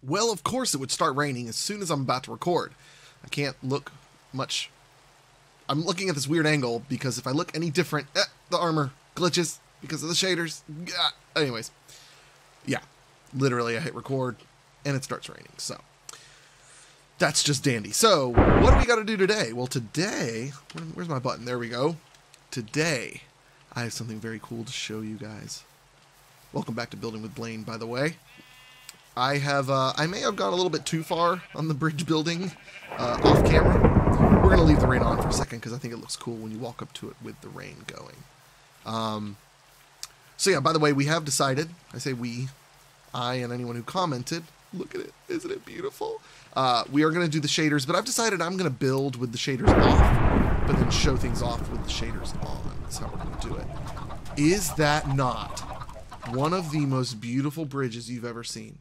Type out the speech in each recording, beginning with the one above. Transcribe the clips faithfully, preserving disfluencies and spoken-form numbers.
Well, of course it would start raining as soon as I'm about to record. I can't look much. I'm looking at this weird angle because if I look any different, eh, the armor glitches because of the shaders. Yeah. Anyways, yeah, literally I hit record and it starts raining. So that's just dandy. So what do we got to do today? Well, today, where's my button? There we go. Today, I have something very cool to show you guys. Welcome back to Building with Blane, by the way. I have, uh, I may have gone a little bit too far on the bridge building uh, off camera. We're going to leave the rain on for a second because I think it looks cool when you walk up to it with the rain going. Um, so yeah, by the way, we have decided, I say we, I and anyone who commented, look at it, isn't it beautiful? Uh, we are going to do the shaders, but I've decided I'm going to build with the shaders off, but then show things off with the shaders on. That's how we're going to do it. Is that not one of the most beautiful bridges you've ever seen?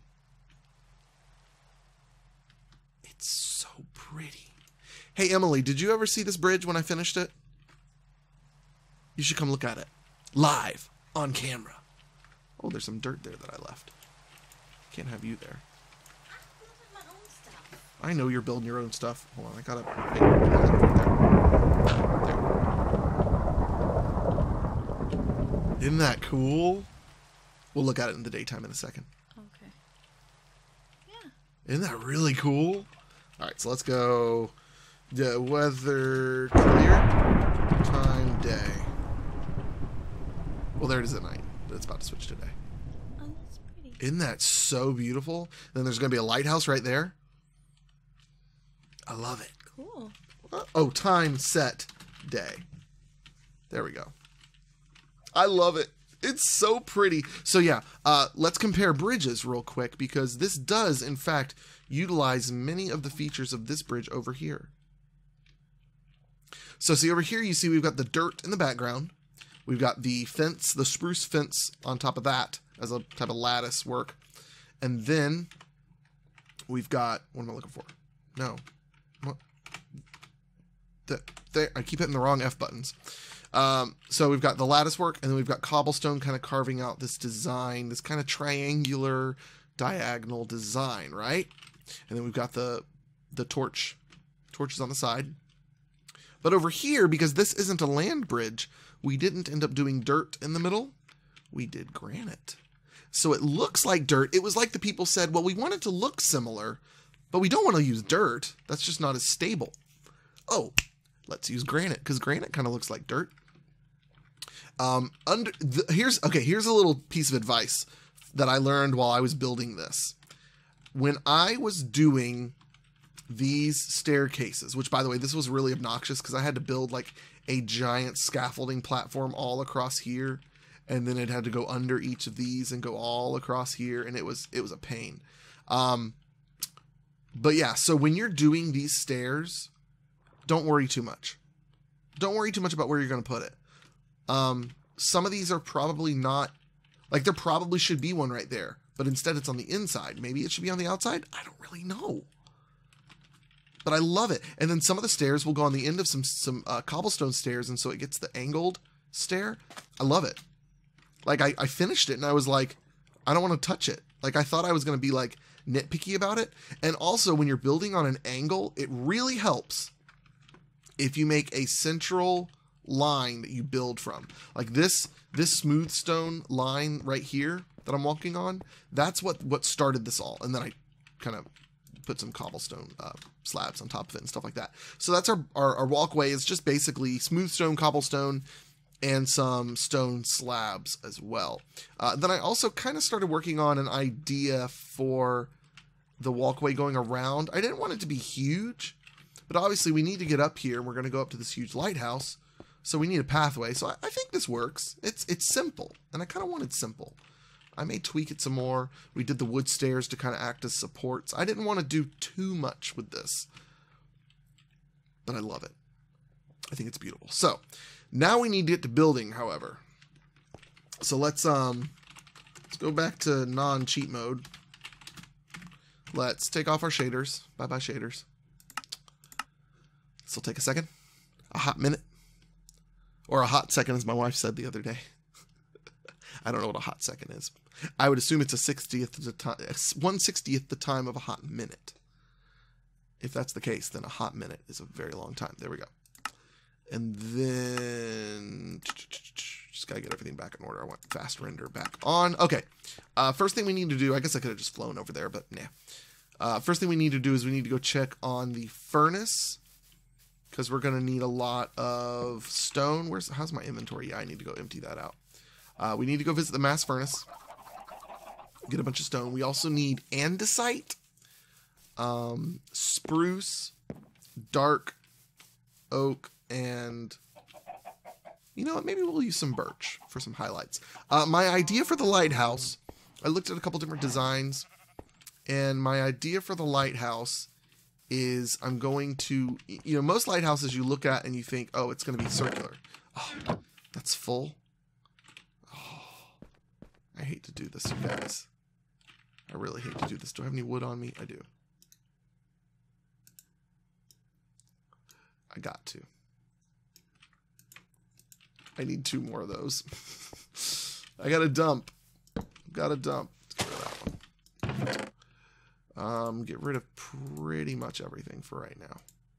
It's so pretty. Hey, Emily, did you ever see this bridge when I finished it? You should come look at it. Live. On camera. Oh, there's some dirt there that I left. Can't have you there. I'm building my own stuff. I know you're building your own stuff. Hold on, I gotta... Hey, there. Isn't that cool? We'll look at it in the daytime in a second. Okay. Yeah. Isn't that really cool? Alright, so let's go... The weather clear. Time day. Well, there it is at night. But it's about to switch to day. Oh, that's pretty. Isn't that so beautiful? Then there's going to be a lighthouse right there. I love it. Cool. Oh, time set day. There we go. I love it. It's so pretty. So yeah, uh, let's compare bridges real quick because this does, in fact, utilize many of the features of this bridge over here. So see over here, you see we've got the dirt in the background. We've got the fence, the spruce fence on top of that as a type of lattice work. And then we've got, what am I looking for? No. What? The, there, I keep hitting the wrong F buttons. Um, so we've got the lattice work, and then we've got cobblestone kind of carving out this design, this kind of triangular diagonal design, right? And then we've got the the torch, torches on the side. But over here, because this isn't a land bridge, we didn't end up doing dirt in the middle. We did granite. So it looks like dirt. It was like the people said, well, we want it to look similar, but we don't want to use dirt. That's just not as stable. Oh, let's use granite, because granite kind of looks like dirt. Um, under the, here's okay. Here's a little piece of advice that I learned while I was building this. When I was doing these staircases, which by the way, this was really obnoxious because I had to build like a giant scaffolding platform all across here, and then it had to go under each of these and go all across here, and it was it was a pain. Um, but yeah, so when you're doing these stairs, don't worry too much. Don't worry too much about where you're going to put it. Um, some of these are probably not, like there probably should be one right there, but instead it's on the inside. Maybe it should be on the outside. I don't really know. But I love it. And then some of the stairs will go on the end of some, some uh, cobblestone stairs, and so it gets the angled stair. I love it. Like I, I finished it and I was like, I don't want to touch it. Like I thought I was going to be like nitpicky about it. And also when you're building on an angle, it really helps if you make a central line that you build from. Like this this smooth stone line right here that I'm walking on, that's what what started this all. And then I kind of put some cobblestone uh, slabs on top of it and stuff like that. So that's our, our, our walkway. It's just basically smooth stone, cobblestone, and some stone slabs as well. Uh, then I also kind of started working on an idea for the walkway going around. I didn't want it to be huge, but obviously we need to get up here. We're going to go up to this huge lighthouse. So we need a pathway. So I, I think this works. It's it's simple. And I kind of wanted simple. I may tweak it some more. We did the wood stairs to kind of act as supports. I didn't want to do too much with this. But I love it. I think it's beautiful. So now we need to get to building, however. So let's um let's go back to non-cheat mode. Let's take off our shaders. Bye-bye shaders. This will take a second. A hot minute. Or a hot second, as my wife said the other day. I don't know what a hot second is. I would assume it's a sixtieth the time, one sixtieth the time of a hot minute. If that's the case, then a hot minute is a very long time. There we go. And then just gotta get everything back in order. I want fast render back on. Okay. Uh, first thing we need to do, I guess I could have just flown over there, but nah. Uh, first thing we need to do is we need to go check on the furnace, because we're going to need a lot of stone. Where's how's my inventory? Yeah, I need to go empty that out. Uh, we need to go visit the mass furnace, get a bunch of stone. We also need andesite, um, spruce, dark oak, and you know what? Maybe we'll use some birch for some highlights. Uh, my idea for the lighthouse, I looked at a couple different designs, and my idea for the lighthouse is I'm going to, you know, most lighthouses you look at and you think, oh, it's going to be circular. Oh, that's full. Oh, I hate to do this, you guys. I really hate to do this. Do I have any wood on me? I do. I got to. I need two more of those. I got to dump. Got to dump. Let's get rid of that one. Um, get rid of pretty much everything for right now.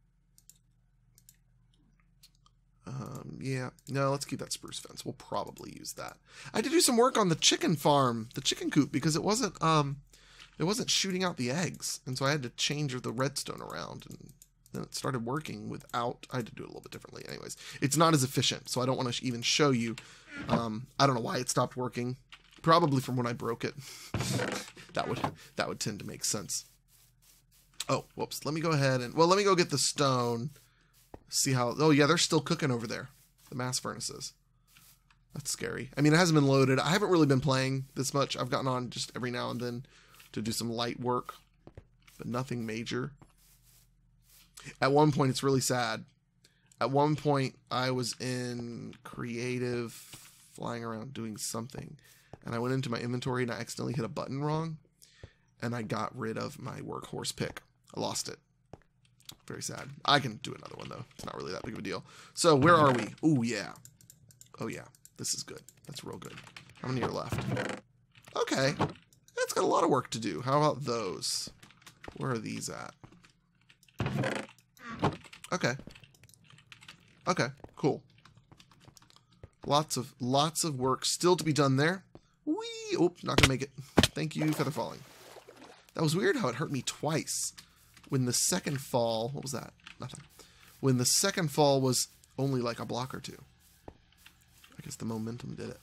Um, yeah. No, let's keep that spruce fence. We'll probably use that. I had to do some work on the chicken farm, the chicken coop, because it wasn't, um, it wasn't shooting out the eggs. And so I had to change the redstone around, and then it started working without, I had to do it a little bit differently. Anyways, it's not as efficient, so I don't want to even show you. Um, I don't know why it stopped working. Probably from when I broke it. that would that would tend to make sense. Oh, whoops. Let me go ahead and... Well, let me go get the stone. See how... Oh, yeah, they're still cooking over there. The mass furnaces. That's scary. I mean, it hasn't been loaded. I haven't really been playing this much. I've gotten on just every now and then to do some light work. But nothing major. At one point, it's really sad. At one point, I was in creative, flying around doing something. And I went into my inventory and I accidentally hit a button wrong. And I got rid of my workhorse pick. I lost it. Very sad. I can do another one, though. It's not really that big of a deal. So, where are we? Oh, yeah. Oh, yeah. This is good. That's real good. How many are left? Okay. That's got a lot of work to do. How about those? Where are these at? Okay. Okay. Cool. Lots of, lots of work still to be done there. Whee! Oops, not gonna make it. Thank you, feather falling. That was weird how it hurt me twice. When the second fall... What was that? Nothing. When the second fall was only like a block or two. I guess the momentum did it.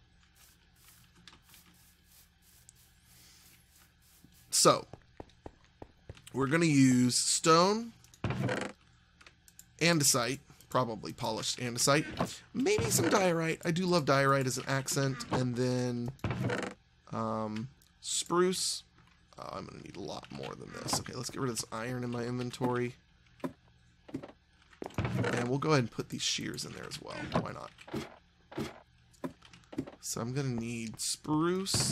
So, we're going to use stone, andesite, probably polished andesite, maybe some diorite. I do love diorite as an accent, and then um, spruce. Oh, I'm going to need a lot more than this. Okay, let's get rid of this iron in my inventory. And we'll go ahead and put these shears in there as well. Why not? So I'm going to need spruce,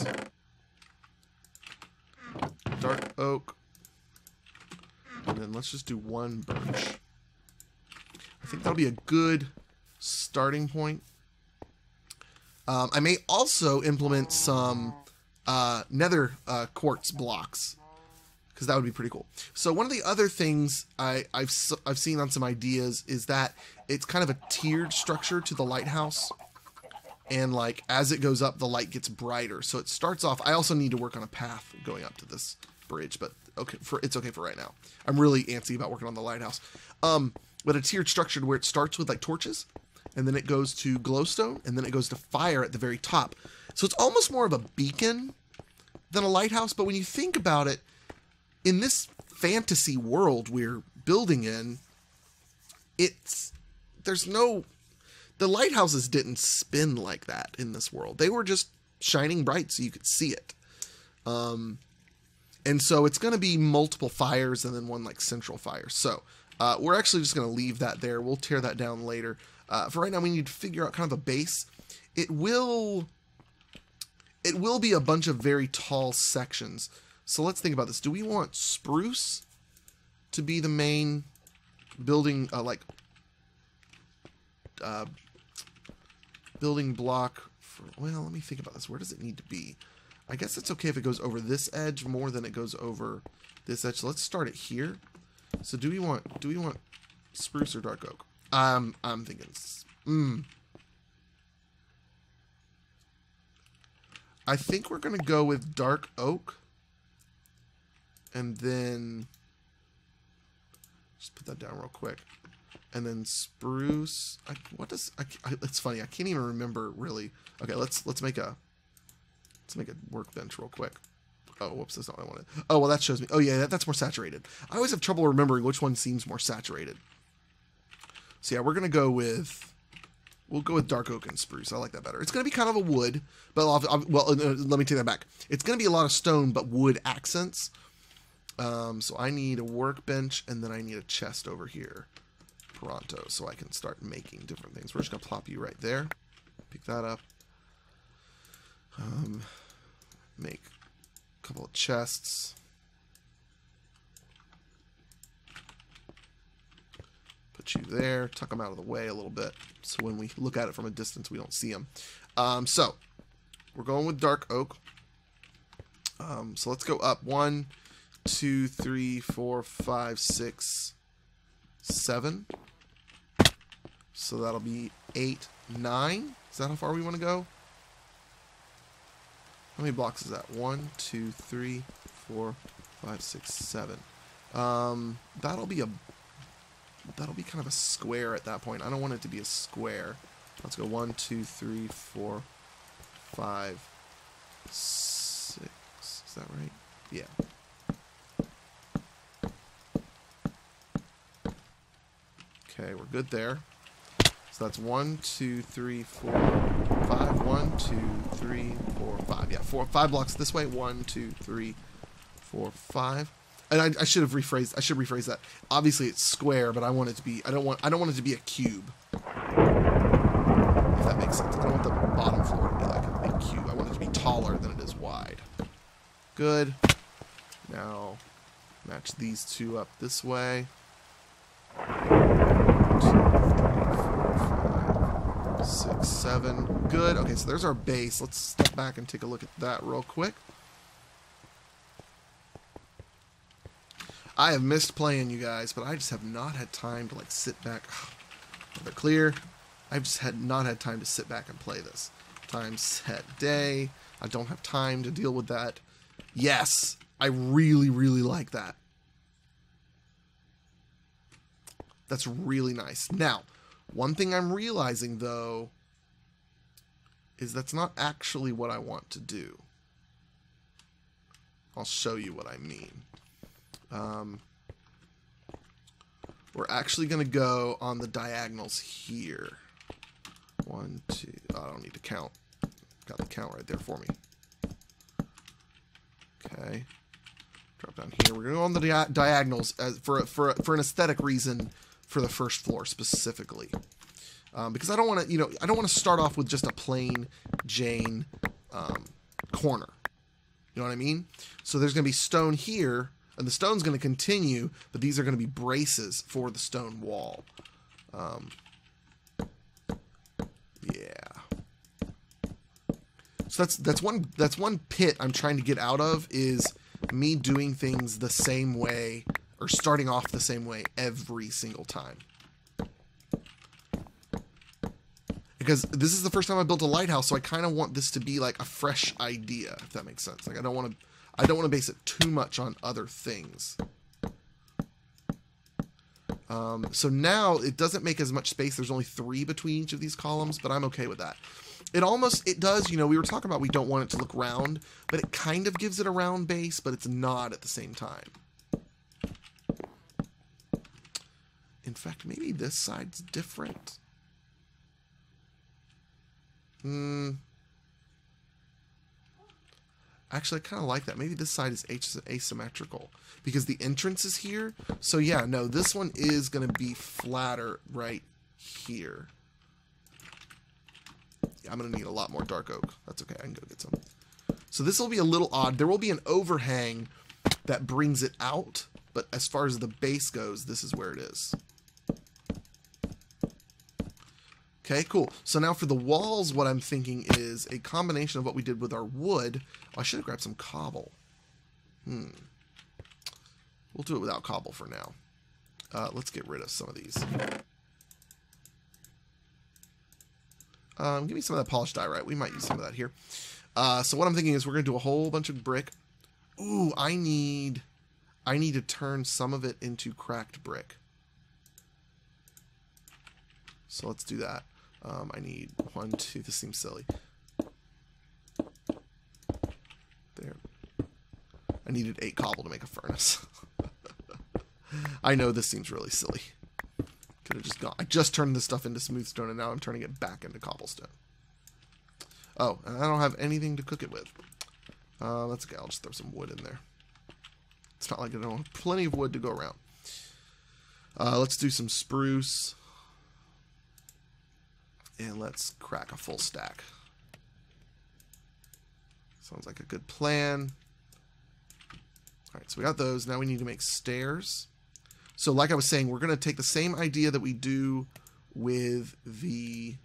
dark oak, and then let's just do one birch. I think that'll be a good starting point. Um, I may also implement some uh, nether uh, quartz blocks, because that would be pretty cool. So one of the other things I, I've I've seen on some ideas is that it's kind of a tiered structure to the lighthouse, and like as it goes up, the light gets brighter. So it starts off. I also need to work on a path going up to this bridge, but okay, for it's okay for right now. I'm really antsy about working on the lighthouse. Um, but a tiered structure where it starts with like torches, and then it goes to glowstone, and then it goes to fire at the very top. So it's almost more of a beacon than a lighthouse. But when you think about it, in this fantasy world we're building in, it's there's no the lighthouses didn't spin like that in this world. They were just shining bright so you could see it. Um, and so it's going to be multiple fires and then one like central fire. So uh, we're actually just going to leave that there. We'll tear that down later. Uh, for right now, we need to figure out kind of a base. It will, it will be a bunch of very tall sections. So let's think about this. Do we want spruce to be the main building, uh, like, uh, building block For, well, let me think about this. Where does it need to be? I guess it's okay if it goes over this edge more than it goes over this edge. So let's start it here. So do we want do we want spruce or dark oak? Um, I'm thinking. Mm, I think we're gonna go with dark oak, and then just put that down real quick, and then spruce. I, what does? I, I, it's funny. I can't even remember really. Okay, let's let's make a let's make a workbench real quick. Oh, whoops, that's not what I wanted. Oh, well, that shows me. Oh, yeah, that, that's more saturated. I always have trouble remembering which one seems more saturated. So, yeah, we're going to go with... We'll go with dark oak and spruce. I like that better. It's going to be kind of a wood. But, I'll, I'll, well, uh, let me take that back. It's going to be a lot of stone, but wood accents. Um, so, I need a workbench, and then I need a chest over here. Pronto, so I can start making different things. We're just going to plop you right there. Pick that up. Um, make... couple of chests. Put you there. Tuck them out of the way a little bit, so when we look at it from a distance, we don't see them. Um, so we're going with dark oak. Um, so let's go up one, two, three, four, five, six, seven. So that'll be eight, nine. Is that how far we want to go? How many blocks is that? One, two, three, four, five, six, seven. Um, that'll be a that'll be kind of a square at that point. I don't want it to be a square. Let's go one, two, three, four, five, six. Is that right? Yeah. Okay, we're good there. So that's one, two, three, four, five. One, two, three, four, five. Yeah, four, five blocks this way. One, two, three, four, five. And I, I should have rephrased. I should rephrase that. Obviously, it's square, but I want it to be. I don't want. I don't want it to be a cube. If that makes sense. I don't want the bottom floor to be like a big cube. I want it to be taller than it is wide. Good. Now, match these two up this way. Six, seven. Good. Okay, so there's our base. Let's step back and take a look at that real quick. I have missed playing, you guys, but I just have not had time to like sit back. Are clear? I've just had not had time to sit back and play this. Time set day. I don't have time to deal with that. Yes, I really, really like that. That's really nice. Now, one thing I'm realizing, though, is that's not actually what I want to do. I'll show you what I mean. Um, we're actually going to go on the diagonals here. One, two, oh, I don't need to count. Got the count right there for me. Okay. Drop down here. We're going to go on the dia diagonals as for, for, for an aesthetic reason for the first floor specifically. Um, because I don't want to, you know, I don't want to start off with just a plain Jane um, corner. You know what I mean? So there's going to be stone here, and the stone's going to continue, but these are going to be braces for the stone wall. Um, yeah. So that's that's one that's one pit I'm trying to get out of, is me doing things the same way, or starting off the same way every single time. Because this is the first time I built a lighthouse, so I kind of want this to be like a fresh idea, if that makes sense. Like I don't want to, I don't want to base it too much on other things. Um, so now it doesn't make as much space. There's only three between each of these columns, but I'm okay with that. It almost, it does, you know, we were talking about we don't want it to look round, but it kind of gives it a round base, but it's not at the same time. In fact, maybe this side's different. Hmm. Actually, I kind of like that. Maybe this side is asymmetrical because the entrance is here. So yeah, no, this one is going to be flatter right here. Yeah, I'm going to need a lot more dark oak. That's okay. I can go get some. So this will be a little odd. There will be an overhang that brings it out, but as far as the base goes, this is where it is. Okay, cool. So now for the walls, what I'm thinking is a combination of what we did with our wood. Oh, I should have grabbed some cobble. Hmm. We'll do it without cobble for now. Uh, let's get rid of some of these. Um, give me some of that polished diorite. We might use some of that here. Uh, so what I'm thinking is we're going to do a whole bunch of brick. Ooh, I need... I need to turn some of it into cracked brick. So let's do that. Um, I need one, two, this seems silly. There. I needed eight cobble to make a furnace. I know this seems really silly. Could have just gone. I just turned this stuff into smooth stone and now I'm turning it back into cobblestone. Oh, and I don't have anything to cook it with. Uh, that's okay. I'll just throw some wood in there. It's not like I don't have plenty of wood to go around. Uh, let's do some spruce. And let's crack a full stack. Sounds like a good plan. Alright, so we got those. Now we need to make stairs. So like I was saying, we're going to take the same idea that we do with the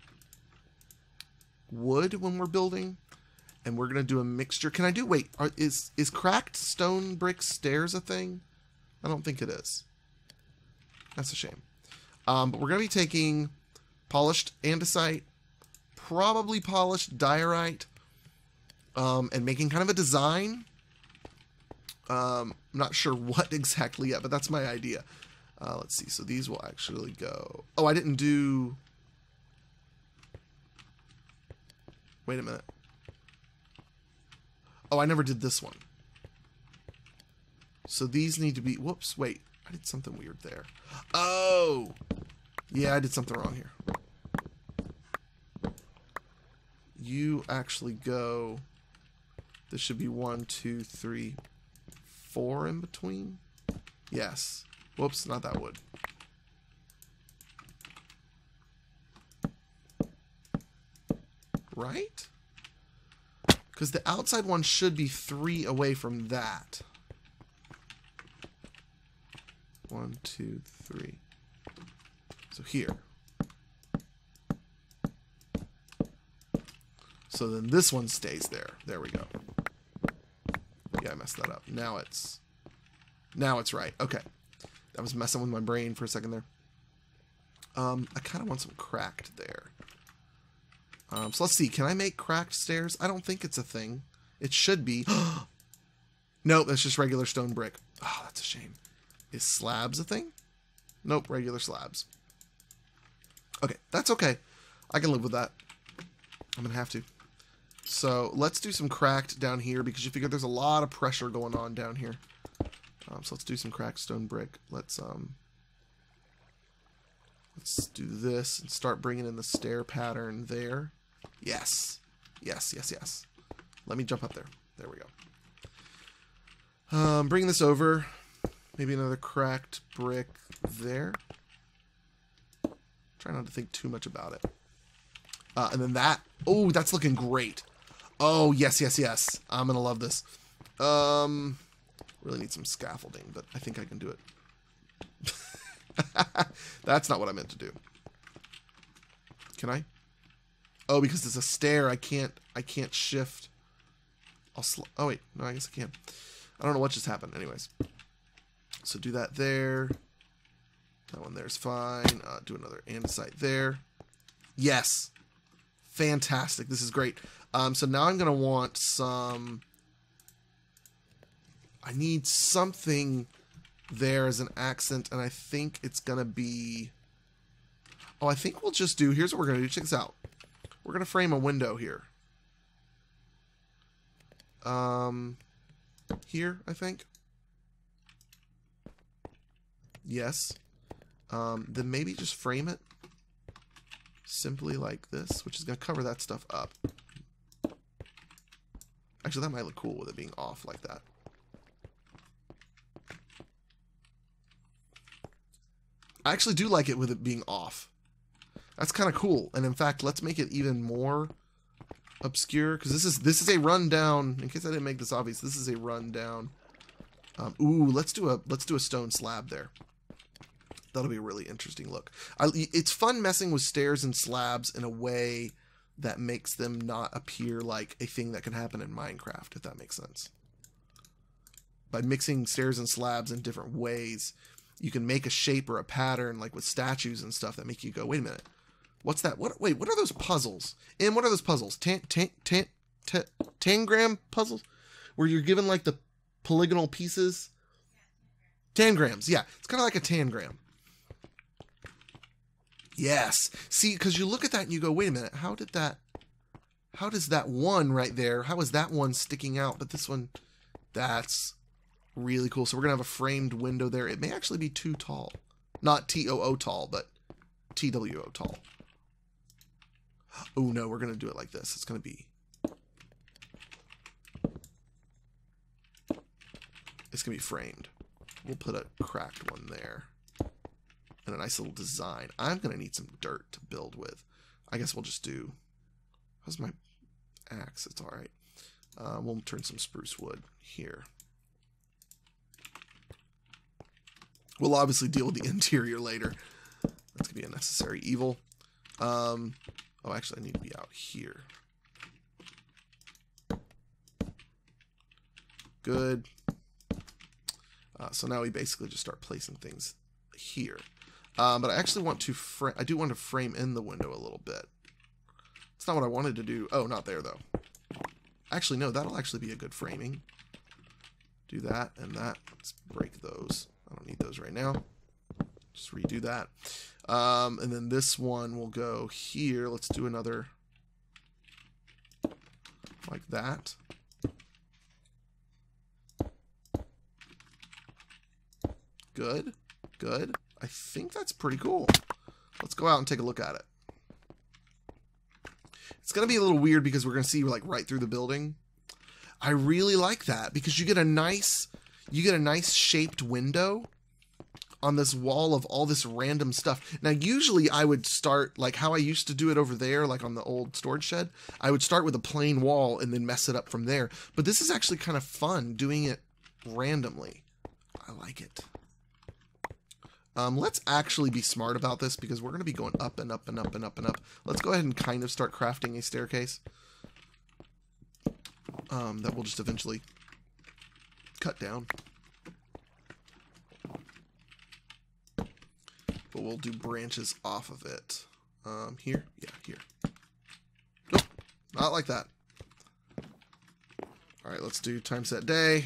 wood when we're building. And we're going to do a mixture. Can I do... Wait, are, is, is cracked stone brick stairs a thing? I don't think it is. That's a shame. Um, but we're going to be taking... polished andesite, probably polished diorite, um, and making kind of a design. Um, I'm not sure what exactly yet, but that's my idea. Uh, let's see. So these will actually go... Oh, I didn't do... Wait a minute. Oh, I never did this one. So these need to be... Whoops, wait. I did something weird there. Oh! Yeah, I did something wrong here. You actually go... This should be one, two, three, four in between. Yes. Whoops, not that wood. Right? Because the outside one should be three away from that. One, two, three. So here. So then this one stays there. There we go. Yeah, I messed that up. Now it's... Now it's right. Okay. That was messing with my brain for a second there. Um, I kind of want some cracked there. Um, so let's see. Can I make cracked stairs? I don't think it's a thing. It should be. Nope, that's just regular stone brick. Oh, that's a shame. Is slabs a thing? Nope, regular slabs. Okay, that's okay. I can live with that. I'm going to have to. So let's do some cracked down here because you figure there's a lot of pressure going on down here. Um, so let's do some cracked stone brick. Let's um, let's do this and start bringing in the stair pattern there. Yes, yes, yes, yes. Let me jump up there. There we go. Um, bring this over. Maybe another cracked brick there. Try not to think too much about it. Uh, and then that. Oh, that's looking great. Oh, yes, yes, yes. I'm going to love this. Um, really need some scaffolding, but I think I can do it. That's not what I meant to do. Can I? Oh, because it's a stair, I can't, I can't shift. I'll sl oh, wait. No, I guess I can. I don't know what just happened. Anyways. So do that there. That one there's fine. Uh, do another andesite there. Yes. Fantastic. This is great. Um, so now I'm going to want some... I need something there as an accent, and I think it's going to be... Oh, I think we'll just do... Here's what we're going to do. Check this out. We're going to frame a window here. Um, here, I think. Yes. Um, then maybe just frame it simply like this, which is going to cover that stuff up. Actually, that might look cool with it being off like that. I actually do like it with it being off. That's kind of cool. And in fact, let's make it even more obscure, because this is this is a rundown. In case I didn't make this obvious, this is a rundown. Um, ooh, let's do a let's do a stone slab there. That'll be a really interesting look. I, it's fun messing with stairs and slabs in a way that makes them not appear like a thing that can happen in Minecraft, if that makes sense. By mixing stairs and slabs in different ways, you can make a shape or a pattern, like with statues and stuff, that make you go, wait a minute, what's that? What? Wait, what are those puzzles? And what are those puzzles? Tan, tan, tan, tan, tangram puzzles? Where you're given like the polygonal pieces? Tangrams, yeah. It's kind of like a tangram. Yes. See, because you look at that and you go, wait a minute, how did that, how does that one right there, how is that one sticking out? But this one, that's really cool. So we're going to have a framed window there. It may actually be too tall. Not T O O tall, but T W O tall. Oh no, we're going to do it like this. It's going to be, it's going to be framed. We'll put a cracked one there. And a nice little design. I'm going to need some dirt to build with. I guess we'll just do, how's my axe? It's all right. Uh, we'll turn some spruce wood here. We'll obviously deal with the interior later. That's going to be a necessary evil. Um, oh, actually, I need to be out here. Good. Uh, so now we basically just start placing things here. Um, but I actually want to frame, I do want to frame in the window a little bit. It's not what I wanted to do. Oh, not there though. Actually, no, that'll actually be a good framing. Do that and that. Let's break those. I don't need those right now. Just redo that. Um, and then this one will go here. Let's do another like that. Good. Good. I think that's pretty cool. Let's go out and take a look at it. It's going to be a little weird because we're going to see like right through the building. I really like that because you get a nice, you get a nice shaped window on this wall of all this random stuff. Now, usually I would start like how I used to do it over there, like on the old storage shed. I would start with a plain wall and then mess it up from there. But this is actually kind of fun doing it randomly. I like it. Um, let's actually be smart about this because we're going to be going up and up and up and up and up. Let's go ahead and kind of start crafting a staircase. Um, that we'll just eventually cut down. But we'll do branches off of it. Um, here? Yeah, here. Nope, not like that. Alright, let's do time set day.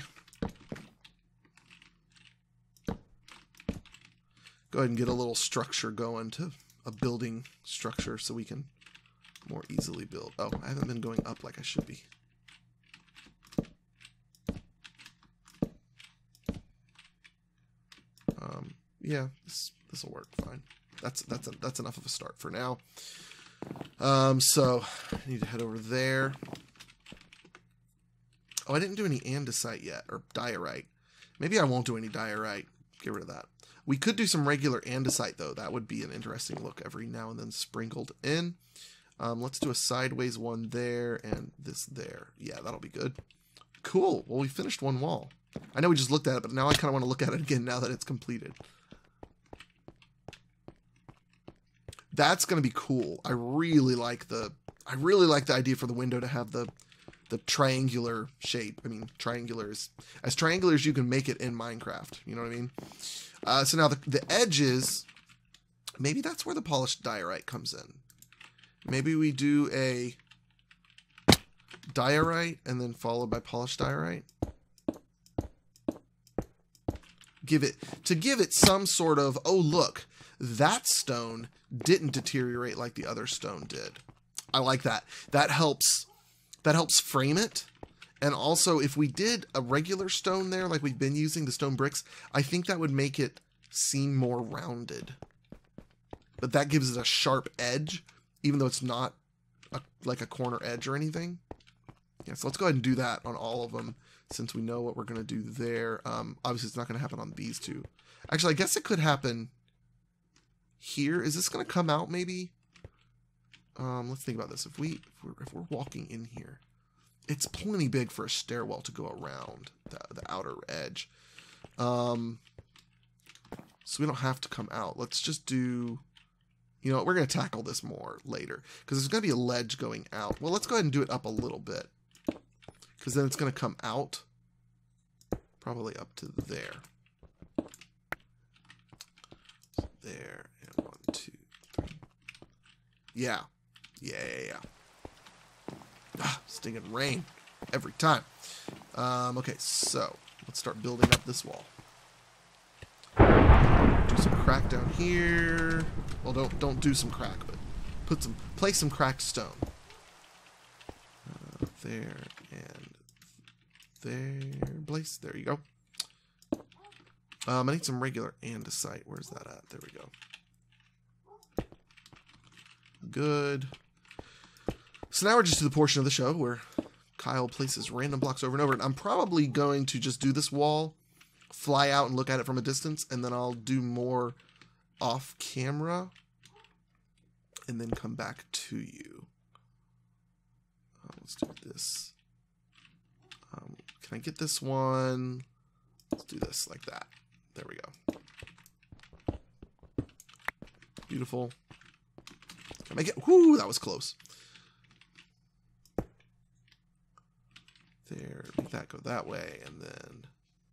Go ahead and get a little structure going to a building structure so we can more easily build. Oh, I haven't been going up like I should be. Um, yeah, this this will work fine. That's that's a, that's enough of a start for now. Um, so I need to head over there. Oh, I didn't do any andesite yet or diorite. Maybe I won't do any diorite. Get rid of that. We could do some regular andesite, though. That would be an interesting look every now and then sprinkled in. Um, let's do a sideways one there and this there. Yeah, that'll be good. Cool. Well, we finished one wall. I know we just looked at it, but now I kind of want to look at it again now that it's completed. That's going to be cool. I really like the I really like the idea for the window to have the the triangular shape. I mean, triangular is as triangular as you can make it in Minecraft. You know what I mean? Uh, so now the, the edges, maybe that's where the polished diorite comes in. Maybe we do a diorite and then followed by polished diorite. Give it, to give it some sort of, oh look, that stone didn't deteriorate like the other stone did. I like that. That helps, that helps frame it. And also, if we did a regular stone there, like we've been using, the stone bricks, I think that would make it seem more rounded. But that gives it a sharp edge, even though it's not a, like a corner edge or anything. Yeah, so let's go ahead and do that on all of them, since we know what we're going to do there. Um, obviously, it's not going to happen on these two. Actually, I guess it could happen here. Is this going to come out, maybe? Um, let's think about this. If, we, if, we're, if we're walking in here, it's plenty big for a stairwell to go around the, the outer edge. Um, so we don't have to come out. Let's just do, you know what, we're going to tackle this more later, because there's going to be a ledge going out. Well, let's go ahead and do it up a little bit, because then it's going to come out probably up to there. There, and one, two, three. Yeah. Yeah, yeah, yeah. Ah, stinging rain every time. Um, okay, so let's start building up this wall. Do some crack down here. Well, don't don't do some crack, but put some place some cracked stone. Uh, there and there. Place. There you go. Um, I need some regular andesite. Where's that at? There we go. Good. So now we're just to the portion of the show where Kyle places random blocks over and over. And I'm probably going to just do this wall, fly out and look at it from a distance, and then I'll do more off camera and then come back to you. Uh, let's do this. Um, can I get this one? Let's do this like that. There we go. Beautiful. Can I make it? Whoo, that was close. There, make that go that way, and then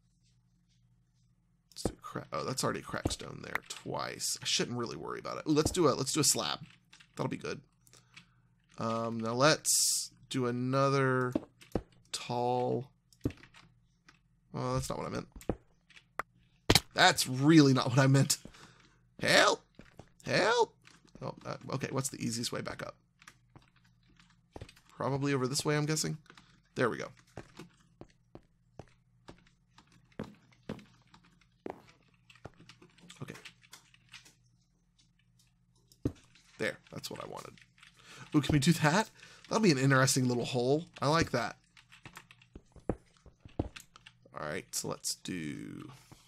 let's do crack. Oh, that's already cracked stone there twice. I shouldn't really worry about it. Ooh, let's do a let's do a slab. That'll be good. Um, now let's do another tall. Oh, that's not what I meant. That's really not what I meant. Help! Help! Oh, uh, okay, what's the easiest way back up? Probably over this way, I'm guessing. There we go. Okay. There, that's what I wanted. Ooh, can we do that? That'll be an interesting little hole. I like that. Alright, so let's do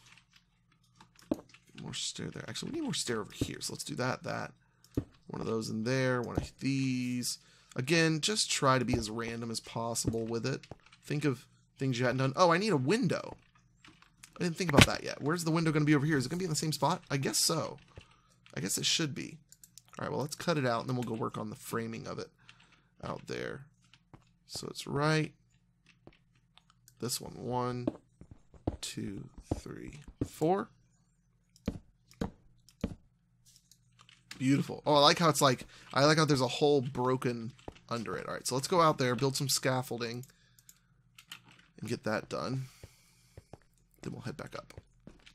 more stair there. Actually, we need more stair over here. So let's do that, that. One of those in there, one of these. Again, just try to be as random as possible with it. Think of things you hadn't done. Oh, I need a window. I didn't think about that yet. Where's the window going to be over here? Is it going to be in the same spot? I guess so. I guess it should be. All right, well, let's cut it out, and then we'll go work on the framing of it out there. So it's right. This one, one, two, three, four. Beautiful. Oh, I like how it's like, I like how there's a hole broken under it. All right, so let's go out there, build some scaffolding, and get that done. Then we'll head back up.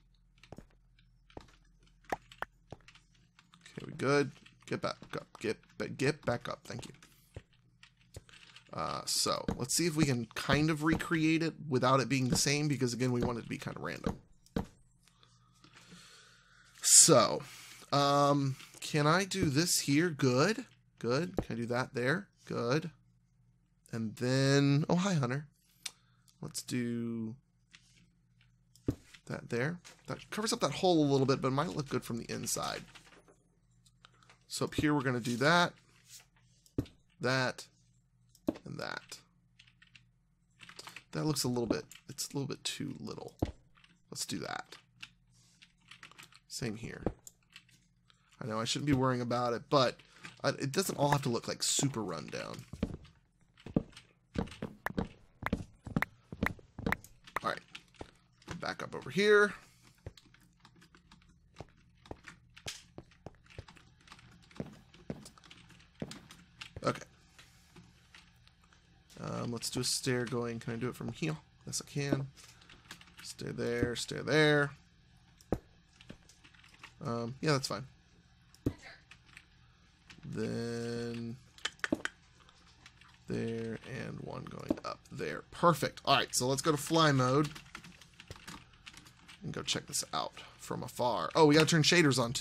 Okay, we good? Get back up. Get, get back up. Thank you. Uh, so, let's see if we can kind of recreate it without it being the same, because, again, we want it to be kind of random. So, um... can I do this here? Good. Good. Can I do that there? Good. And then... oh, hi, Hunter. Let's do that there. That covers up that hole a little bit, but it might look good from the inside. So up here, we're going to do that, that, and that. That looks a little bit... it's a little bit too little. Let's do that. Same here. I know I shouldn't be worrying about it, but it doesn't all have to look like super rundown. All right, back up over here. Okay. Um, let's do a stair going. Can I do it from here? Yes, I can. Stair there, stair there. Um, yeah, that's fine. Then there, and one going up there. Perfect. All right, so let's go to fly mode and go check this out from afar. Oh, we got to turn shaders on too.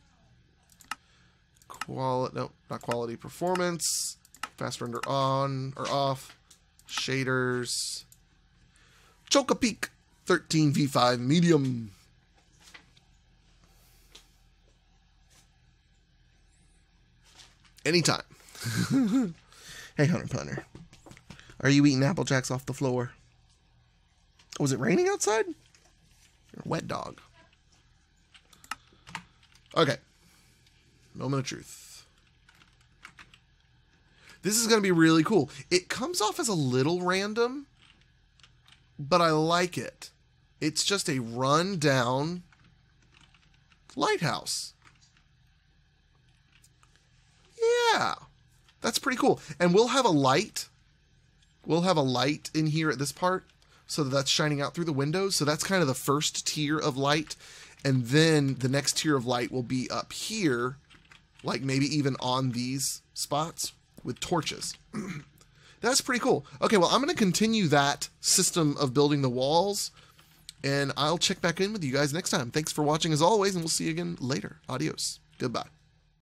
Quality, no, not quality. Performance, fast render on or off. Shaders. Chocapeak thirteen v five medium. Anytime. Hey, Hunter Punter. Are you eating Apple Jacks off the floor? Oh, was it raining outside? You're a wet dog. Okay. Moment of truth. This is going to be really cool. It comes off as a little random, but I like it. It's just a run-down lighthouse. Yeah. That's pretty cool. And we'll have a light. We'll have a light in here at this part, so that that's shining out through the windows. So that's kind of the first tier of light. And then the next tier of light will be up here, like maybe even on these spots with torches. That's pretty cool. Okay, well, I'm going to continue that system of building the walls, and I'll check back in with you guys next time. Thanks for watching as always, and we'll see you again later. Adios. Goodbye.